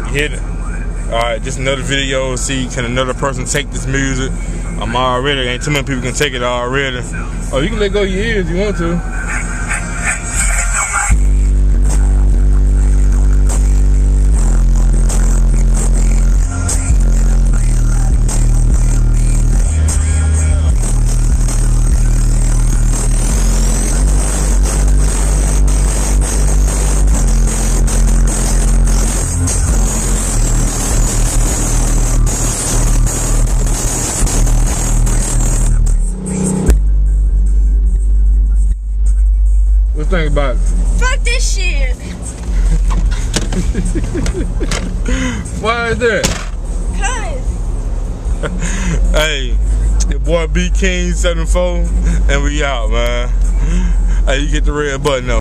Hit it. Alright, just another video. See, can another person take this music? I'm already, ain't too many people can take it already. Oh, you can let go of your ears if you want to. What you think about it? Fuck this shit. Why is that? Cause. Hey, your boy B King 74, and we out, man. Hey, you get the red button up.